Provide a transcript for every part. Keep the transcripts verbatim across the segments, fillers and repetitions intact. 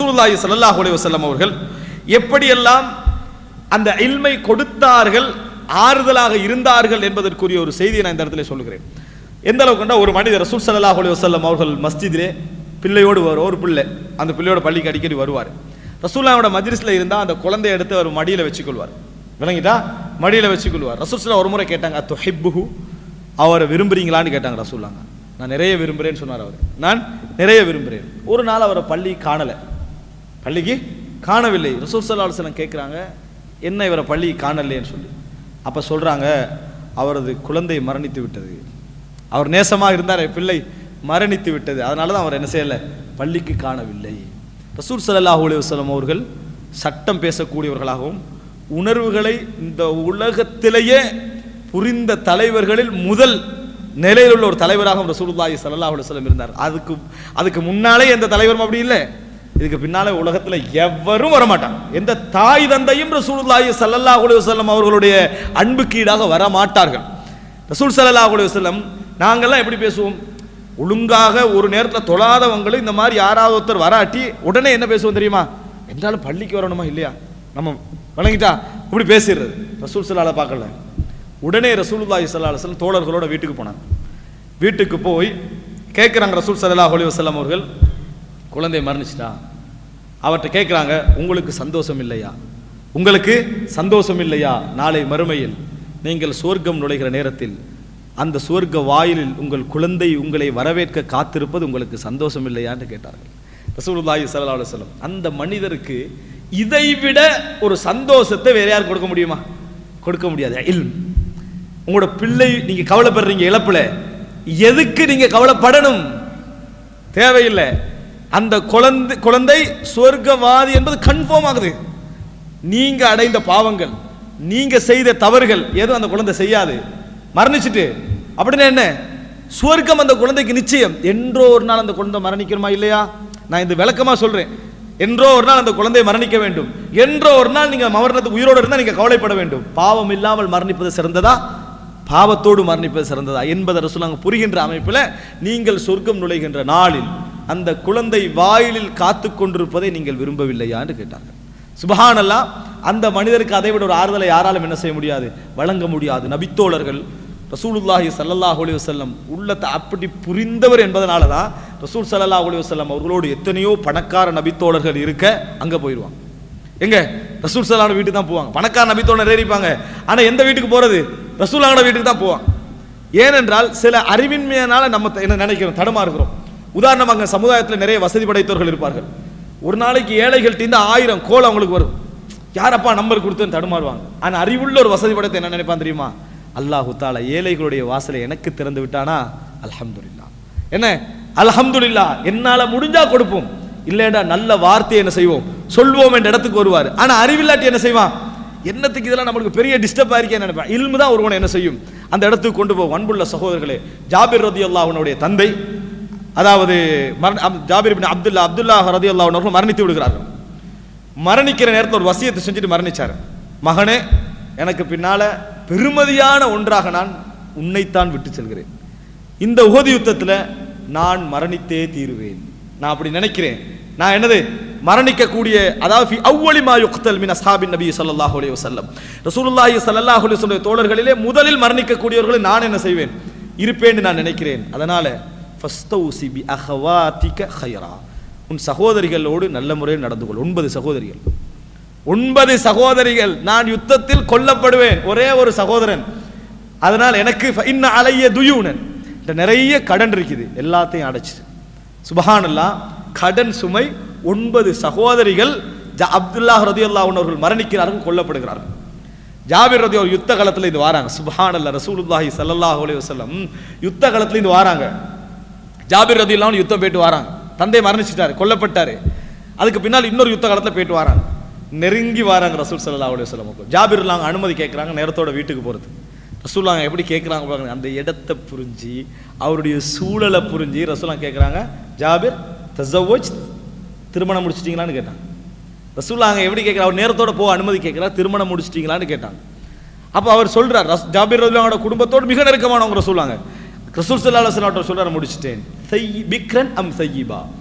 ரசூலுல்லாஹி ஸல்லல்லாஹு அலைஹி வஸல்லம் அவர்கள் எப்படியெல்லாம் அந்த இல்மை கொடுத்தார்கள், ஆறுதலாக இருந்தார்கள் என்பதற்குரிய ஒரு செய்தியை நான் இந்த இடத்துல சொல்லுகிறேன். எந்த அளவுக்கு ஒரு மனிதர் ரசூல் ஸல்லல்லாஹு அலைஹி வஸல்லம் அவர்கள் மஸ்ஜிதிலே பிள்ளையோடு வரும், ஒரு பிள்ளை அந்த பிள்ளையோட பள்ளிக்கு அடிக்கடி வருவார். ரசூலுல்லாஹோட மஜ்லிஸ்ல இருந்தால் அந்த குழந்தையை எடுத்து அவர் மடியில் வச்சுக்கொள்வார். விளங்கிட்டா? மடியில் வச்சுக்கொள்வார். ரசூல் ஸல்லல்லாஹு ஒரு முறை கேட்டாங்க, துஹிப்புஹு, அவரை விரும்புறீங்களான்னு கேட்டாங்க ரசூலுல்லாஹ். நான் நிறைய விரும்புகிறேன்னு சொன்னார் அவர். நான் நிறைய விரும்புகிறேன். ஒரு நாள் அவரை பள்ளி காணலை, பள்ளிக்கு காணவில்லை. ரசூல் ஸல்லல்லாஹு அலைஹி வஸல்லம் கேட்குறாங்க, என்ன இவரை பள்ளி காணலைன்னு சொல்லி. அப்போ சொல்கிறாங்க, அவரது குழந்தை மரணித்து விட்டது. அவர் நேசமாக இருந்தார், பிள்ளை மரணித்து விட்டது, அதனால தான் அவர் என்ன செய்யலை, பள்ளிக்கு காணவில்லை. ரசூல் ஸல்லல்லாஹு அலைஹி வஸல்லம் அவர்கள் சட்டம் பேசக்கூடியவர்களாகவும் உணர்வுகளை இந்த உலகத்திலேயே புரிந்த தலைவர்களில் முதல் நிலையில் உள்ள ஒரு தலைவராகவும் ரசூலுல்லாஹி ஸல்லல்லாஹு அலைஹி வஸல்லம் இருந்தார். அதுக்கு அதுக்கு முன்னாலே எந்த தலைவரும் அப்படி இல்லை, இதுக்கு பின்னாலே உலகத்தில் எவரும் வரமாட்டாங்க. எந்த தாய் தந்தையும் ரசூலுல்லாஹி ஸல்லல்லாஹு அலைஹி வஸல்லம் அவர்களுடைய அன்புக்கு ஈடாக வரமாட்டார்கள். ரசூல் ஸல்லல்லாஹு அலைஹி வஸல்லம் நாங்கள்லாம் எப்படி பேசுவோம், ஒழுங்காக ஒரு நேரத்தில் தொழாதவங்களும் இந்த மாதிரி யாராவது ஒருத்தர் வராட்டி உடனே என்ன பேசுவோம் தெரியுமா, என்றாலும் பள்ளிக்கு வரணுமா இல்லையா, நம்ம வழங்கிட்டா இப்படி பேசிடுறது. ரசூல் ஸல்லல்லாஹு பார்க்கல, உடனே ரசூலுல்லாஹி ஸல்லல்லாஹு அலைஹி வஸல்லம் தோழர்களோட வீட்டுக்கு போனாங்க. வீட்டுக்கு போய் கேட்குறாங்க ரசூல் ஸல்லல்லாஹு அலைஹி வஸல்லம் அவர்கள், குழந்தை மரணிச்சிட்டா. அவர்கிட்ட கேட்குறாங்க, உங்களுக்கு சந்தோஷம் இல்லையா, உங்களுக்கு சந்தோஷம் இல்லையா, நாளை மறுமையில் நீங்கள் சுவர்க்கம் நுழைகிற நேரத்தில் அந்த சுவர்க்க வாயிலில் உங்கள் குழந்தை உங்களை வரவேற்க காத்திருப்பது உங்களுக்கு சந்தோஷம் இல்லையான்னு கேட்டார்கள் ரசூலுல்லாஹி ஸல்லல்லாஹு அலைஹி வஸல்லம். அந்த மனிதருக்கு இதைவிட ஒரு சந்தோஷத்தை வேற யார் கொடுக்க முடியுமா? கொடுக்க முடியாது. இல்ம். உங்களோட பிள்ளை நீங்க கவலைப்படுறீங்க இழப்புல, எதுக்கு நீங்க கவலைப்படணும்? தேவையில்லை. அந்த குழந்தை குழந்தை சுவர்க்கவாதி என்பது கன்ஃபார்ம் ஆகுது. நீங்க அடைந்த பாவங்கள், நீங்க செய்த தவறுகள் எதுவும் அந்த குழந்தை செய்யாது. மரணிச்சுட்டு அப்படின்னா என்ன, சுவர்க்கம் அந்த குழந்தைக்கு நிச்சயம். என்றோ ஒரு நாள் அந்த குழந்தை மரணிக்கணுமா இல்லையா? நான் இந்த விளக்கமா சொல்றேன். என்றோ ஒரு நாள் அந்த குழந்தை மரணிக்க வேண்டும். என்றோ ஒரு நாள் நீங்க மரணத்துக்கு உயிரோடு இருந்தால் நீங்க கவலைப்பட வேண்டும். பாவம் இல்லாமல் மரணிப்பது சிறந்ததா, பாவத்தோடு மரணிப்பது சிறந்ததா என்பதை ரசூலுல்லாஹ் புரிகின்ற அமைப்பில் நீங்கள் சொர்க்கம் நுழைகின்ற நாளில் அந்த குழந்தை வாயிலில் காத்து கொண்டிருப்பதை நீங்கள் விரும்பவில்லையா என்று கேட்டார்கள். சுப்ஹானல்லாஹ். அந்த மனிதருக்கு அதை விட ஒரு ஆறுதலை யாராலும் என்ன செய்ய முடியாது, வழங்க முடியாது. நபித்தோழர்கள் ரசூலுல்லாஹி ஸல்லல்லாஹு அலைஹி வஸல்லம் உள்ளத்தை அப்படி புரிந்தவர் என்பதனால தான் ரசூல் ஸல்லல்லாஹு அலைஹி வஸல்லம் அவர்களோடு எத்தனையோ பணக்கார நபித்தோழர்கள் இருக்க அங்கே போயிடுவாங்க. எங்க ரசூல் ஸல்லல்லாஹு வீட்டுக்கு தான் போவாங்க. பணக்கார நபித்தோழர் ஏறிப்பாங்க, ஆனால் எந்த வீட்டுக்கு போறது, ரசூலுல்லாஹோட வீட்டுக்கு தான் போவாங்க. ஏனென்றால் சில அறிவின்மையினால நம்ம என்ன நினைக்கிறோம், தடமா இருக்கிறோம். உதாரணமாக சமுதாயத்தில் நிறைய வசதி படைத்தவர்கள் இருப்பார்கள். ஒரு நாளைக்கு ஏழைகள் தீர்ந்து ஆயிரம் கோல் அவங்களுக்கு வரும். யாரப்பா நம்பர் கொடுத்துன்னு தடுமாறுவாங்க. ஆனால் அறிவுள்ள ஒரு வசதி படைத்த என்ன நினைப்பான் தெரியுமா, அல்லாஹு தாலா ஏழைகளுடைய வாசலை எனக்கு திறந்து விட்டானா அல்ஹம்துலில்லாஹ். என்ன அல்ஹம்துலில்லாஹ், என்னால முடிஞ்சா கொடுப்போம், இல்லைடா நல்ல வார்த்தையை என்ன செய்வோம் சொல்வோம் என்ற இடத்துக்கு வருவார். ஆனா அறிவில்லாட்டி என்ன செய்வான், என்னத்துக்கு இதெல்லாம் நம்மளுக்கு பெரிய டிஸ்டர்ப் ஆயிருக்கேன்னு நினைப்பேன். இல்மு தான் ஒருவனை என்ன செய்யும், அந்த இடத்துக்கு கொண்டு போகும். அன்புள்ள சகோதரர்களே, ஜாபிர் ரலியல்லாஹு அன்ஹுடைய தந்தை, அதாவது ஜாபிர் இப்னு அப்துல்லா அப்துல்லாஹ் ரலியல்லாஹு அன்ஹு மரணித்து விடுகிறார்கள். மரணிக்கிற நேரத்தில் ஒரு வசியத்தை செஞ்சுட்டு மரணிச்சார். மகனே, எனக்கு பின்னால பெருமதியான ஒன்றாக நான் உன்னைத்தான் விட்டு செல்கிறேன். இந்த உஹது யுத்தத்தில் நான் மரணித்தே தீருவேன். நான் அப்படி நினைக்கிறேன். நான் என்னது மரணிக்கக்கூடிய, அதாவது அவ்வளி மா யுக்தல் மின் அஸ்ஹாபின் நபி ஸல்லல்லாஹு அலைஹி வஸல்லம், ரசூலுல்லாஹி ஸல்லல்லாஹு அலைஹி வஸல்லம் தோழர்களிலே முதலில் மரணிக்கக்கூடியவர்களை நான் என்ன செய்வேன், இருப்பேன் நான் நினைக்கிறேன். அதனால ஃபஸ்தௌசி பி அஹவாதிக கைரா, உன் சகோதரிகளோடு நல்ல முறையில் நடந்து கொள். ஒன்பது சகோதரிகள், ஒன்பது சகோதரிகள். நான் யுத்தத்தில் கொல்லப்படுவேன், ஒரே ஒரு சகோதரன். அதனால் எனக்கு இன்ன அலைய துயூனன், நிறைய கடன் இருக்குது, எல்லாத்தையும் அடைச்சு. சுப்ஹானல்லாஹ். கடன் சுமை. ஒன்பது சகோதரிகள். அப்துல்லாஹ் ரலியல்லாஹு அன்ஹு அவர்கள் மரணிக்கிறார்கள், கொல்லப்படுகிறார்கள். ஜாபிர் ரலியல்லாஹு யுத்த காலத்தில் இது வராங்க. சுப்ஹானல்லாஹ். ரசூலுல்லாஹி ஸல்லல்லாஹு அலைஹி வஸல்லம் யுத்த காலத்தில் இது வராங்க. ஜாபிர் ரலியல்லாஹு அன்ஹு யுத்தம் போயிட்டு வராங்க. தந்தை மரணிச்சிட்டாரு, கொல்லப்பட்டாரு. அதுக்கு பின்னால் இன்னொரு யுத்த காலத்தில் போயிட்டு வராங்க. நெருங்கி வராங்க ரசூல் ஸல்லல்லாஹு அலைஹி வஸல்லம். ஜாபிர் ரலியல்லாஹு அனுமதி கேட்குறாங்க நேரத்தோட வீட்டுக்கு போகிறது. ரசூலுல்லாஹ் எப்படி கேட்குறாங்க பாருங்க, அந்த இடத்தை புரிஞ்சு அவருடைய சூழலை புரிஞ்சு ரசூலுல்லாஹ் கேட்குறாங்க, ஜாபிர் தஸவ்வஜ், திருமணம் முடிச்சிட்டீங்களான்னு கேட்டாங்க. ரசூலுல்லாஹ் எப்படி கேட்குறாங்க, அவர் நேரத்தோட போக அனுமதி கேட்குறாரு, திருமணம் முடிச்சிட்டீங்களான்னு கேட்டாங்க. அப்போ அவர் சொல்றார், ஜாபிர் ரலியல்லாஹு குடும்பத்தோடு மிக நெருக்கமானவங்க ரசூலுல்லாஹ். ரசூல் ஸல்லல்லாஹு அலைஹி வஸல்லம் சொல்றாரு, முடிச்சிட்டேன். பிக்ரன் அம் சய்யிபா,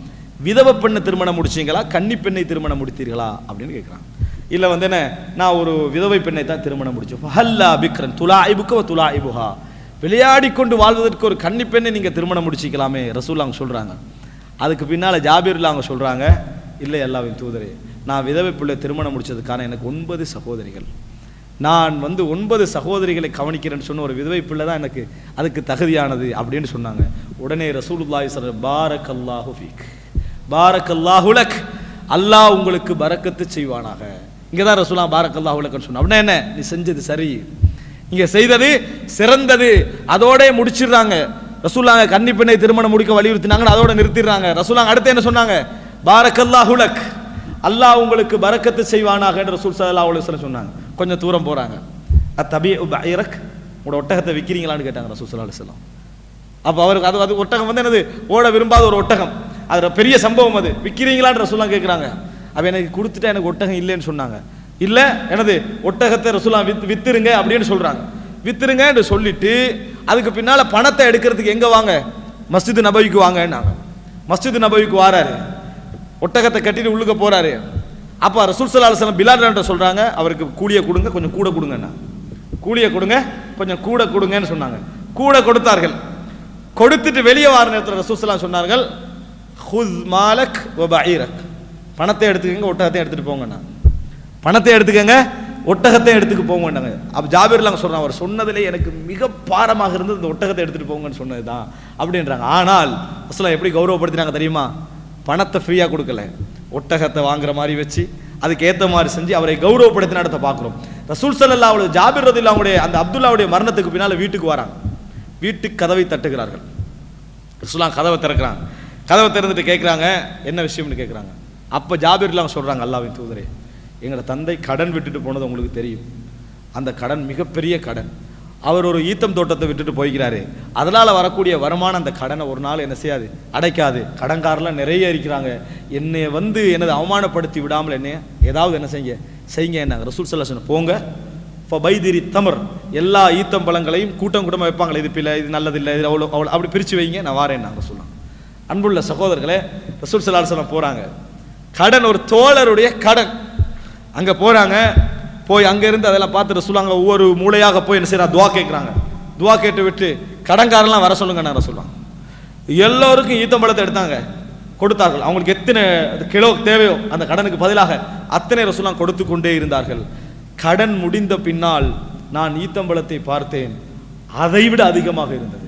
விதவை பெண்ணை திருமணம் முடிச்சீங்களா கன்னி பெண்ணை திருமணம் முடித்தீர்களா அப்படின்னு கேட்குறாங்க. இல்லை வந்து என்ன நான் ஒரு விதவை பெண்ணை தான் திருமணம் முடிச்சோம். ஹல்லா பிக்ரன் துலாயிபுக்க துலாயிபுஹா, விளையாடி கொண்டு வாழ்வதற்கு ஒரு கன்னி பெண்ணை நீங்கள் திருமணம் முடிச்சிக்கலாமே ரசூல் அவங்க சொல்கிறாங்க. அதுக்கு பின்னால் ஜாபீர்ல அவங்க சொல்கிறாங்க, இல்லை அல்லாஹ்வின் தூதரே, நான் விதவை பிள்ளை திருமணம் முடிச்சதுக்கான எனக்கு ஒன்பது சகோதரிகள், நான் வந்து ஒன்பது சகோதரிகளை கவனிக்கிறேன்னு சொன்ன ஒரு விதவை பிள்ளை தான் எனக்கு அதுக்கு தகுதியானது அப்படின்னு சொன்னாங்க. உடனே ரசூலுல்லாஹி ஸல்லல்லாஹு அலைஹி பாரக்கல்லாஹு ஃபீக் பாரக்கல்லாஹு லக், அல்லாஹ் உங்களுக்கு பரக்கத்து செய்வானாக. இங்கே தான் ரசூலா பாரக்கல்லாஹு லக்னு சொன்னா. அப்படின்னா என்ன, நீ செஞ்சது சரி, நீங்க செய்தது சிறந்தது, அதோட முடிச்சிடுறாங்க. ரசூலுல்லாஹ் கன்னி பெண்ணை திருமணம் முடிக்க வலியுறுத்தினாங்க, அதோட நிறுத்திடுறாங்க. ரசூலுல்லாஹ் அடுத்து என்ன சொன்னாங்க, பாரக்கல்லாஹு லக், அல்லாஹ் உங்களுக்கு பரக்கத்து செய்வானாக என்று ரசூல் ஸல்லல்லாஹு அலைஹி வஸல்லம் சொன்னாங்க. கொஞ்சம் தூரம் போறாங்க. அத்தபிஉ பஈரக், உங்களோட ஒட்டகத்தை விற்கிறீங்களான்னு கேட்டாங்க ரசூல் ஸல்லல்லாஹு அலைஹி வஸல்லம். அப்போ அவருக்கு அது அது ஒட்டகம் வந்து என்னது, ஓட விரும்பாத ஒரு ஒட்டகம், அது பெரிய சம்பவம், அது விற்கிறீங்களான்னு ரசூலுல்லாஹ் கேட்குறாங்க. அப்போ எனக்கு கொடுத்துட்டா எனக்கு ஒட்டகம் இல்லைன்னு சொன்னாங்க. இல்லை எனது ஒட்டகத்தை ரசூலுல்லாஹ் வித் வித்துருங்க அப்படின்னு சொல்றாங்க. வித்துருங்க என்று சொல்லிட்டு அதுக்கு பின்னால பணத்தை எடுக்கிறதுக்கு எங்க வாங்க, மஸ்ஜித் நபவிக்கு வாங்கன்னாங்க. மஸ்ஜித் நபவிக்கு வாராரு, ஒட்டகத்தை கட்டிட்டு உள்ளுக்க போறாரு. அப்போ ரசூல் ஸல்லல்லாஹு அலைஹி வஸல்லம் பிலால் சொல்றாங்க, அவருக்கு கூலியை கொடுங்க, கொஞ்சம் கூட கொடுங்கண்ணா, கூலியை கொடுங்க கொஞ்சம் கூட கொடுங்கன்னு சொன்னாங்க. கூட கொடுத்தார்கள். கொடுத்துட்டு வெளியே வார நேரத்தில் ரசூல் ஸல்லல்லாஹு அலைஹி வஸல்லம் சொன்னார்கள், ஹுஸ் மாலக் வ பஈரக், பணத்தை எடுத்துக்கங்க ஒட்டகத்தை எடுத்துட்டு போங்கண்ணா, பணத்தை எடுத்துக்கங்க ஒட்டகத்தை எடுத்துக்கு போங்கன்னாங்க. அப்போ ஜாபீர்லாம் சொல்றாங்க, அவர் சொன்னதிலே எனக்கு மிக பாரமாக இருந்தது இந்த ஒட்டகத்தை எடுத்துட்டு போங்கன்னு சொன்னது தான் அப்படின்றாங்க. ஆனால் ரசூலுல்லாஹ் எப்படி கௌரவப்படுத்தினாங்க தெரியுமா, பணத்தை ஃப்ரீயாக கொடுக்கல, ஒட்டகத்தை வாங்குற மாதிரி வச்சு அதுக்கு ஏற்ற மாதிரி செஞ்சு அவரை கௌரவப்படுத்தின இடத்தை பார்க்குறோம். ரசூல் ஸல்லல்லாஹு அலைஹி ஜாபீர் ரலியல்லாஹுடைய அந்த அப்துல்லாவுடைய மரணத்துக்கு பின்னால் வீட்டுக்கு வராங்க. வீட்டுக்கு கதவை தட்டுகிறார்கள். ரசூலுல்லாஹ் கதவை திறக்கிறாங்க. கதவை திறந்துட்டு கேட்குறாங்க, என்ன விஷயம்னு கேட்குறாங்க. அப்போ ஜாபீர்லாம் சொல்கிறாங்க, அல்லாஹ்வின் தூதரே, எங்களோட தந்தை கடன் விட்டுட்டு போனது உங்களுக்கு தெரியும், அந்த கடன் மிகப்பெரிய கடன், அவர் ஒரு ஈத்தம் தோட்டத்தை விட்டுட்டு போய்கிறாரு, அதனால் வரக்கூடிய வருமானம் அந்த கடனை ஒரு நாள் என்ன செய்யாது, அடைக்காது. கடன்காரெலாம் நிறைய இருக்கிறாங்க, என்னை வந்து எனது அவமானப்படுத்தி விடாமல் என்னைய ஏதாவது என்ன செய்யுங்க செய்யுங்க என்ன. ரசூல் ஸல்லல்லாஹு அலைஹி வஸல்லம் போங்க, ஃபபைதிரி தமர், எல்லா ஈத்தம் பழங்களையும் கூட்டம் கூட்டமாக வைப்பாங்களே, இது பிள்ளை இது நல்லதில்லை இது அவ்வளோ அவ்வளோ அப்படி பிரித்து வைங்க, நான் வாரேன் நாங்கள் சொல்லலாம். அன்புள்ள சகோதரர்களே, ரசூல் ஸல்லல்லாஹு அலைஹி வஸல்லம் போகிறாங்க, கடன் ஒரு தோழருடைய கடன், அங்கே போகிறாங்க. போய் அங்கேருந்து அதெல்லாம் பார்த்து ரசூலுல்லாஹ் அங்கே ஒவ்வொரு மூளையாக போய் என்ன செய்யறா, துவா கேட்குறாங்க. துவா கேட்டு விட்டு கடன்காரெல்லாம் வர சொல்லுங்க நான் ரசூலுல்லாஹ். எல்லோருக்கும் ஈத்தம்பழத்தை எடுத்தாங்க, கொடுத்தார்கள். அவங்களுக்கு எத்தனை கிலோ தேவையோ அந்த கடனுக்கு பதிலாக அத்தனை ரசூலுல்லாஹ் கொடுத்து கொண்டே இருந்தார்கள். கடன் முடிந்த பின்னால் நான் ஈத்தம்பழத்தை பார்த்தேன், அதைவிட அதிகமாக இருந்தது,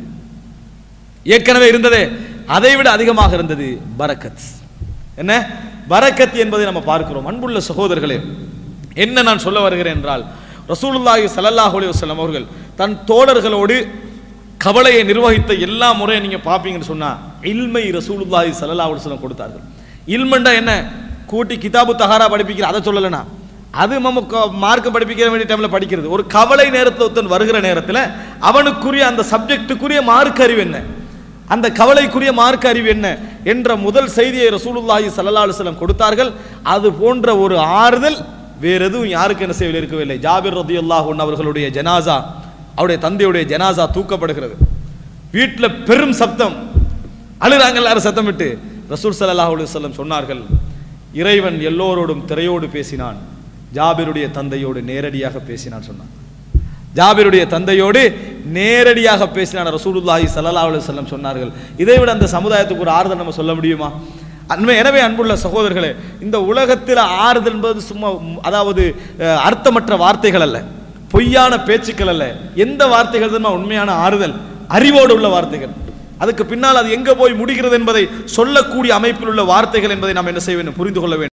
ஏற்கனவே இருந்ததே அதைவிட அதிகமாக இருந்தது. பரக்கத் என்ன, பரக்கத் என்பதை நம்ம பார்க்கிறோம். அன்புள்ள சகோதரர்களே, என்ன நான் சொல்ல வருகிறேன் என்றால், ரசூலுல்லாஹி ஸல்லல்லாஹு அலைஹி வஸல்லம் அவர்கள் தன் தோழர்களோடு கவலையை நிர்வகித்த எல்லா முறையும் நீங்க பாப்பீங்கன்னு சொன்னா, இல்மை ரசூலுல்லாஹி ஸல்லல்லாஹு அலைஹி வஸல்லம் கொடுத்தார்கள். இல்மண்டா என்ன, கூட்டி கிதாபு தஹாரா படிப்பிக்கிற அதை சொல்லலைனா, அது நம்ம மார்க்கம் படிப்பிக்கிற வேண்டிய டைம்ல படிக்கிறது. ஒரு கவலை நேரத்தில் ஒருத்தன் வருகிற நேரத்தில் அவனுக்குரிய அந்த சப்ஜெக்டுக்குரிய மார்க்க அறிவு என்ன, அந்த கவலைக்குரிய மார்க்க அறிவு என்ன என்ற முதல் செய்தியை ரசூலுல்லாஹி ஸல்லல்லாஹு அலைஹி வஸல்லம் கொடுத்தார்கள். அது போன்ற ஒரு ஆறுதல் வேற எதுவும் யாருக்கு என்ன செய்யவில்லை, இருக்கவில்லை. ஜாபீர் ரலியல்லாஹு அன்ஹு அவர்களுடைய ஜனாசா, அவருடைய தந்தையுடைய ஜனாசா தூக்கப்படுகிறது. வீட்டில் பெரும் சப்தம், அழுறாங்க எல்லாரும் சத்தம் விட்டு. ரசூல் ஸல்லல்லாஹு அலைஹி வஸல்லம் சொன்னார்கள், இறைவன் எல்லோரோடும் திரையோடு பேசினான், ஜாபீருடைய தந்தையோடு நேரடியாக பேசினான் சொன்னான். ஜாபீருடைய தந்தையோடு நேரடியாக பேசினான் ரசூலுல்லாஹி ஸல்லல்லாஹு அலைஹி வஸல்லம் சொன்னார்கள். இதைவிட அந்த சமுதாயத்துக்கு ஒரு ஆறுதல் நம்ம சொல்ல முடியுமா? எனவே அன்புள்ள சகோதரர்களே, இந்த உலகத்தில் ஆறுதல் என்பது சும்மா அதாவது அர்த்தமற்ற வார்த்தைகள் அல்ல, பொய்யான பேச்சுக்கள் அல்ல. எந்த வார்த்தைகள் தான் உண்மையான ஆறுதல், அறிவோடு உள்ள வார்த்தைகள். அதுக்கு பின்னால் அது எங்க போய் முடிகிறது என்பதை சொல்லக்கூடிய அமைப்பில் உள்ள வார்த்தைகள் என்பதை நாம் என்ன செய்ய வேண்டும், புரிந்து கொள்ள வேண்டும்.